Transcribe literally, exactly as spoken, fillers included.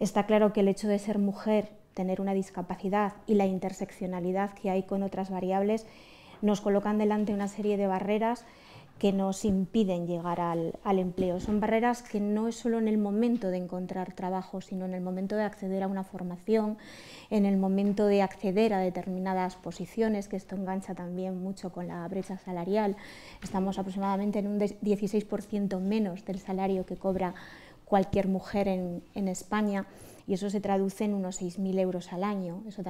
Está claro que el hecho de ser mujer, tener una discapacidad y la interseccionalidad que hay con otras variables nos colocan delante una serie de barreras que nos impiden llegar al, al empleo. Son barreras que no es solo en el momento de encontrar trabajo, sino en el momento de acceder a una formación, en el momento de acceder a determinadas posiciones, que esto engancha también mucho con la brecha salarial. Estamos aproximadamente en un dieciséis por ciento menos del salario que cobra cualquier mujer en, en España, y eso se traduce en unos seis mil euros al año. Eso